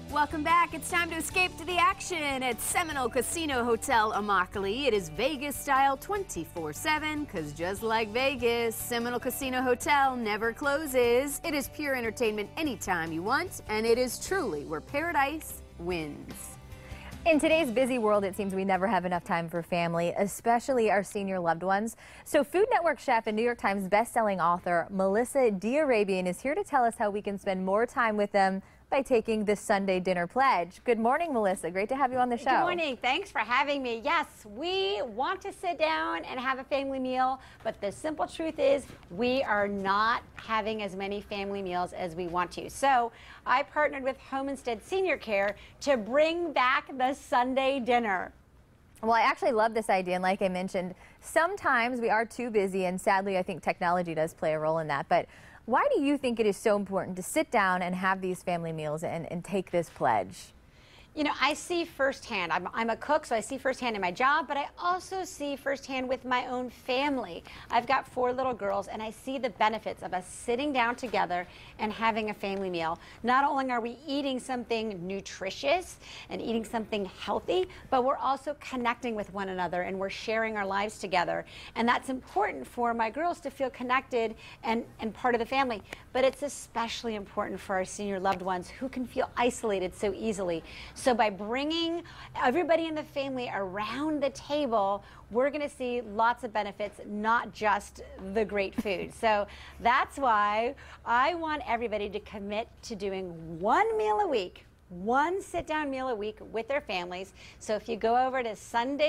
Welcome back. It's time to escape to the action at Seminole Casino Hotel Immokalee. It is Vegas style 24/7 because just like Vegas, Seminole Casino Hotel never closes. It is pure entertainment anytime you want, and it is truly where paradise wins. In today's busy world, it seems we never have enough time for family, especially our senior loved ones. So Food Network chef and New York Times bestselling author Melissa D'Arabian is here to tell us how we can spend more time with them by taking the Sunday Dinner Pledge. Good morning, Melissa. Great to have you on the show. Good morning. Thanks for having me. Yes, we want to sit down and have a family meal, but the simple truth is we are not having as many family meals as we want to. So I partnered with Homestead Senior Care to bring back the Sunday dinner. Well, I actually love this idea, and like I mentioned, sometimes we are too busy, and sadly I think technology does play a role in that. But why do you think it is so important to sit down and have these family meals and take this pledge? You know, I see firsthand, I'm a cook, so I see firsthand in my job, but I also see firsthand with my own family. I've got 4 little girls, and I see the benefits of us sitting down together and having a family meal. Not only are we eating something nutritious and eating something healthy, but we're also connecting with one another, and we're sharing our lives together. And that's important for my girls to feel connected and part of the family. But it's especially important for our senior loved ones who can feel isolated so easily. So by bringing everybody in the family around the table, we're going to see lots of benefits, not just the great food. So that's why I want everybody to commit to doing 1 meal a week. 1 sit-down meal a week with their families. So if you go over to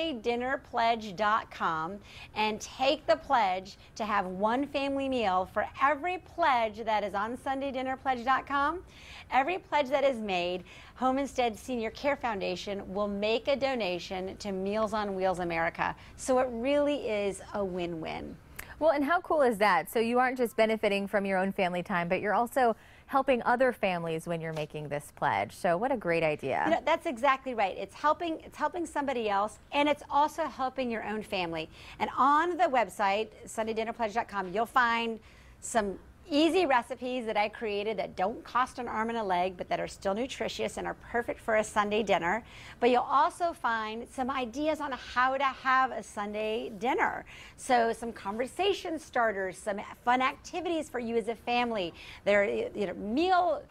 sundaydinnerpledge.com and take the pledge to have 1 family meal for every pledge that is on sundaydinnerpledge.com, every pledge that is made, Homestead Senior Care Foundation will make a donation to Meals on Wheels America. So it really is a win-win. Well, and how cool is that? So you aren't just benefiting from your own family time, but you're also helping other families when you're making this pledge. So what a great idea. You know, that's exactly right. It's helping somebody else, and it's also helping your own family. And on the website, sundaydinnerpledge.com, you'll find some easy recipes that I created that don't cost an arm and a leg, but that are still nutritious and are perfect for a Sunday dinner. But you'll also find some ideas on how to have a Sunday dinner. So some conversation starters, some fun activities for you as a family. There are meal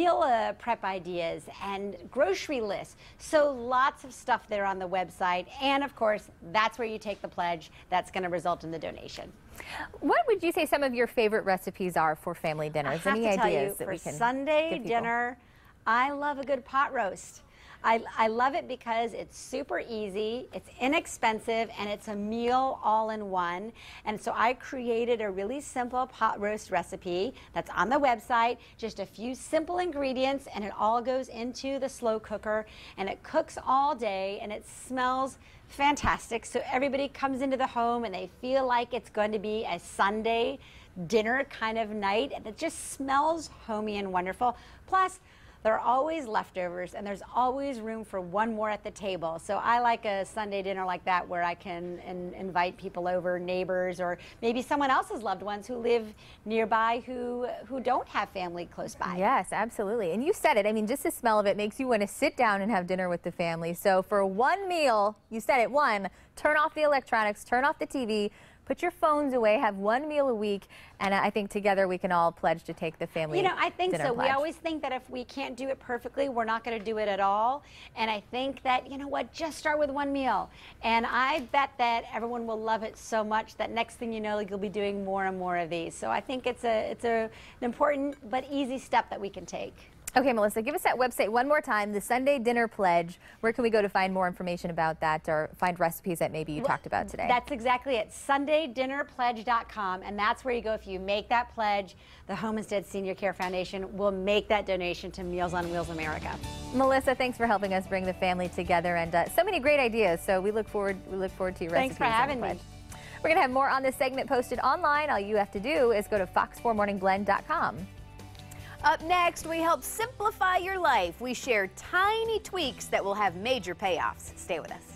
prep ideas and grocery lists. So lots of stuff there on the website. And of course, that's where you take the pledge. That's going to result in the donation. What would you say some of your favorite recipes are for family dinners? Any ideas that we can for Sunday dinner, I love a good pot roast. I love it because it's super easy, it's inexpensive, and it's a meal all in one. And so I created a really simple pot roast recipe that's on the website, just a few simple ingredients, and it all goes into the slow cooker, and it cooks all day, and it smells fantastic. So everybody comes into the home and they feel like it's going to be a Sunday dinner kind of night, and it just smells homey and wonderful. Plus, there are always leftovers, and there's always room for 1 more at the table. So I like a Sunday dinner like that where I can invite people over, neighbors, or maybe someone else's loved ones who live nearby who don't have family close by. Yes, absolutely. And you said it. I mean, just the smell of it makes you want to sit down and have dinner with the family. So for 1 meal, you said it, 1, turn off the electronics, turn off the TV, put your phones away, have 1 meal a week, and I think together we can all pledge to take the family dinner I think so. pledge. We always think that if we can't do it perfectly, we're not going to do it at all. And I think that, you know what, just start with 1 meal. And I bet that everyone will love it so much that next thing you know, you'll be doing more and more of these. So I think it's an important but easy step that we can take. Okay, Melissa, give us that website one more time, the Sunday Dinner Pledge. Where can we go to find more information about that or find recipes that maybe you talked about today? That's exactly it, sundaydinnerpledge.com, and that's where you go if you make that pledge. The Homestead Senior Care Foundation will make that donation to Meals on Wheels America. Melissa, thanks for helping us bring the family together, and so many great ideas. So we look forward to your recipes. Thanks for having me. We're going to have more on this segment posted online. All you have to do is go to fox4morningblend.com. Up next, we help simplify your life. We share tiny tweaks that will have major payoffs. Stay with us.